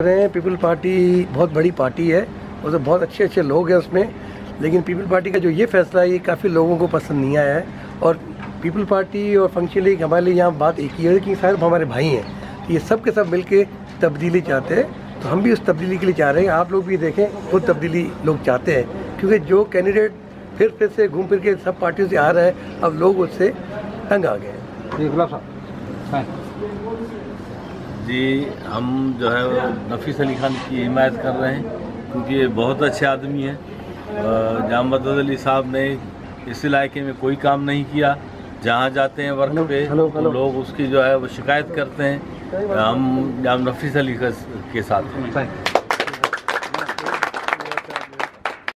People party बहुत बड़ी party है और तो बहुत अच्छे अच्छे लोग हैं उसमें, लेकिन पीपल पार्टी का जो ये फैसला है ये काफ़ी लोगों को पसंद नहीं आया है। और पीपल पार्टी और फंक्शन लीग हमारे लिए यहाँ बात एक ही है कि शायद हमारे भाई हैं, तो ये सब के सब मिल के तब्दीली चाहते हैं, तो हम भी उस तब्दीली के लिए चाह रहे हैं। आप लोग भी देखें, खुद तब्दीली लोग चाहते हैं, क्योंकि जो कैंडिडेट फिर से घूम फिर के सब पार्टियों से आ रहा है, अब लोग उससे तंग आ गए हैं। जी, हम जो है नफीस अली खान की हिमायत कर रहे हैं, क्योंकि ये बहुत अच्छे आदमी हैं। जहाँ मदद अली साहब ने इस इलाके में कोई काम नहीं किया, जहाँ जाते हैं वर्क पे तो लोग उसकी जो है वो शिकायत करते हैं। हम नफीस अली के साथ हैं।